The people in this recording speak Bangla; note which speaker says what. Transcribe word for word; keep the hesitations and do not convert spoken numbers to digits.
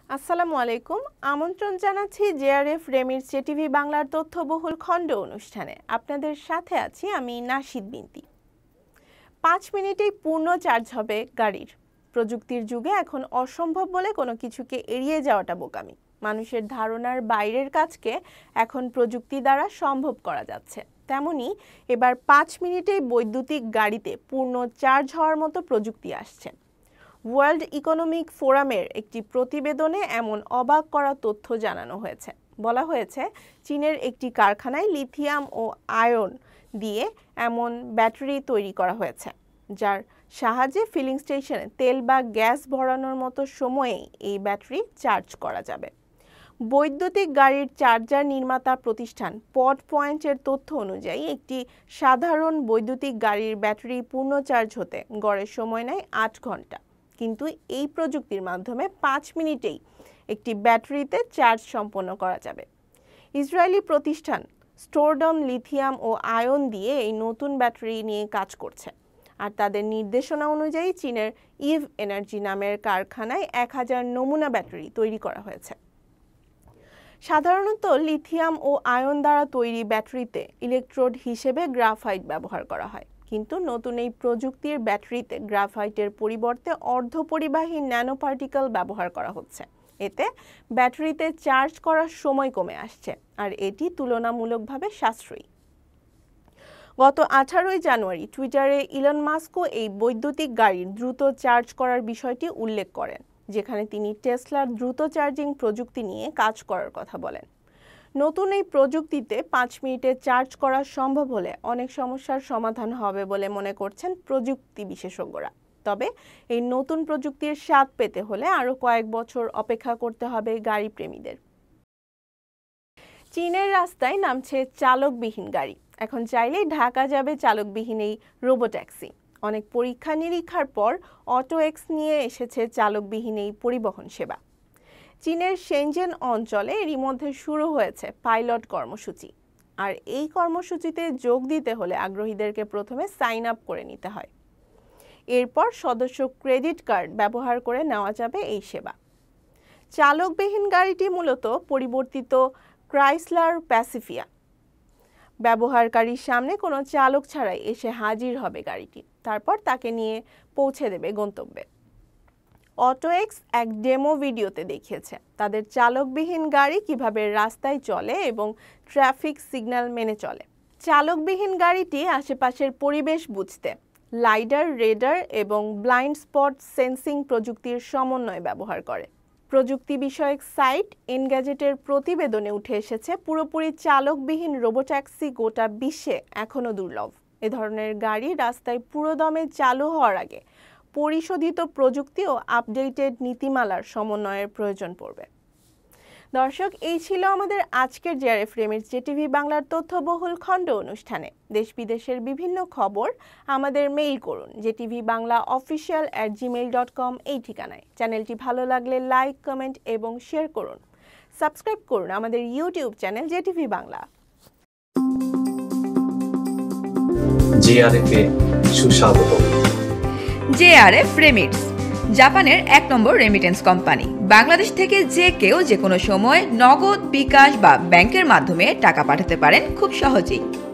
Speaker 1: আসসালামু আলাইকুম। আমন্ত্রণ জানাচ্ছি জেআরএফ রেমির জেটিভি বাংলার তথ্যবহুল খণ্ড অনুষ্ঠানে। আপনাদের সাথে আছি আমি নাশিদ বিনতি। পাঁচ মিনিটেই পূর্ণ চার্জ হবে গাড়ির। প্রযুক্তির যুগে এখন অসম্ভব বলে কোনো কিছুকে এড়িয়ে যাওয়াটা বোকামি। মানুষের ধারণার বাইরের কাজকে এখন প্রযুক্তি দ্বারা সম্ভব করা যাচ্ছে। তেমনি এবার পাঁচ মিনিটেই বৈদ্যুতিক গাড়িতে পূর্ণ চার্জ হওয়ার মতো প্রযুক্তি আসছে। ওয়ার্ল্ড ইকোনমিক ফোরামের একটি প্রতিবেদনে এমন অবাক করা তথ্য জানানো হয়েছে। বলা হয়েছে, চীনের একটি কারখানায় লিথিয়াম ও আয়ন দিয়ে এমন ব্যাটারি তৈরি করা হয়েছে, যার সাহায্যে ফিলিং স্টেশনে তেল বা গ্যাস ভরানোর মতো সময়েই এই ব্যাটারি চার্জ করা যাবে। বৈদ্যুতিক গাড়ির চার্জার নির্মাতা প্রতিষ্ঠান পড পয়েন্টের তথ্য অনুযায়ী একটি সাধারণ বৈদ্যুতিক গাড়ির ব্যাটারি পূর্ণ চার্জ হতে গড়ে সময় নেয় আট ঘন্টা। কিন্তু এই প্রযুক্তির মাধ্যমে পাঁচ মিনিটেই একটি ব্যাটারিতে চার্জ সম্পন্ন করা যাবে। ইসরায়েলি প্রতিষ্ঠান স্টোরডম লিথিয়াম ও আয়ন দিয়ে এই নতুন ব্যাটারি নিয়ে কাজ করছে, আর তাদের নির্দেশনা অনুযায়ী চীনের ইভ এনার্জি নামের কারখানায় এক হাজার নমুনা ব্যাটারি তৈরি করা হয়েছে। সাধারণত লিথিয়াম ও আয়ন দ্বারা তৈরি ব্যাটারিতে ইলেকট্রোড হিসেবে গ্রাফাইট ব্যবহার করা হয়, কিন্তু নতুন এই প্রযুক্তির ব্যাটারিতে গ্রাফাইটের পরিবর্তে অর্ধপরিবাহী ন্যানো পার্টিকেল ব্যবহার করা হচ্ছে। এতে ব্যাটারিতে চার্জ করার সময় কমে আসছে, আর এটি তুলনামূলকভাবে সাশ্রয়ী। গত আঠারোই জানুয়ারি টুইটারে ইলন মাস্কও এই বৈদ্যুতিক গাড়ির দ্রুত চার্জ করার বিষয়টি উল্লেখ করেন, যেখানে তিনি টেসলার দ্রুত চার্জিং প্রযুক্তি নিয়ে কাজ করার কথা বলেন। নতুন এই প্রযুক্তিতে পাঁচ মিনিটে চার্জ করা সম্ভব হলে অনেক সমস্যার সমাধান হবে বলে মনে করছেন প্রযুক্তি বিশেষজ্ঞরা। তবে এই নতুন প্রযুক্তির স্বাদ পেতে হলে আরও কয়েক বছর অপেক্ষা করতে হবে গাড়ি প্রেমীদের। চীনের রাস্তায় নামছে চালকবিহীন গাড়ি। এখন চাইলেই ঢাকা যাবে চালকবিহীন এই রোবোট্যাক্সি। অনেক পরীক্ষা নিরীক্ষার পর অটো এক্স নিয়ে এসেছে চালকবিহীন এই পরিবহন সেবা। চীনের শেনজেন অঞ্চলে এরই মধ্যে শুরু হয়েছে পাইলট কর্মসূচি, আর এই কর্মসূচিতে যোগ দিতে হলে আগ্রহীদেরকে প্রথমে সাইন আপ করে নিতে হয়। এরপর সদস্য ক্রেডিট কার্ড ব্যবহার করে নেওয়া যাবে এই সেবা। চালকবিহীন গাড়িটি মূলত পরিবর্তিত ক্রাইসলার প্যাসিফিয়া। ব্যবহারকারীর সামনে কোনো চালক ছাড়াই এসে হাজির হবে গাড়িটি, তারপর তাকে নিয়ে পৌঁছে দেবে গন্তব্যে। অটো এক্স এক ডেমো ভিডিওতে দেখিয়েছে তাদের চালকবিহীন গাড়ি কিভাবে রাস্তায় চলে এবং ট্রাফিক সিগন্যাল মেনে চলে। চালকবিহীন গাড়িটি আশেপাশের পরিবেশ বুঝতে লাইডার, রেডার এবং ব্লাইন্ড স্পট সেন্সিং প্রযুক্তির সমন্বয় ব্যবহার করে। প্রযুক্তি বিষয়ক সাইট এনগ্যাজেটের প্রতিবেদনে উঠে এসেছে, পুরোপুরি চালকবিহীন রোবোট্যাক্সি গোটা বিশ্বে এখনও দুর্লভ। এ ধরনের গাড়ি রাস্তায় পুরোদমে চালু হওয়ার আগে পরিশোধিত প্রযুক্তি ও আপডেটেড নীতিমালার সমন্বয়ের প্রয়োজন পড়বে। দর্শক, এই ছিল আমাদের আজকের জেআরএফ রেমির জেটিভি বাংলার তথ্যবহুল খণ্ড অনুষ্ঠানে। দেশ বিদেশের বিভিন্ন খবর আমাদের মেইল করুন JTV Bangla official at Gmail dot com এই ঠিকানায়। চ্যানেলটি ভালো লাগলে লাইক, কমেন্ট এবং শেয়ার করুন। সাবস্ক্রাইব করুন আমাদের YouTube channel JTV Bangla.
Speaker 2: JRF এ সুস্বাগত।
Speaker 3: জেআরএফ রেমিটস, জাপানের এক নম্বর রেমিটেন্স কোম্পানি। বাংলাদেশ থেকে যে কেউ যে কোনো সময় নগদ, বিকাশ বা ব্যাংকের মাধ্যমে টাকা পাঠাতে পারেন খুব সহজেই।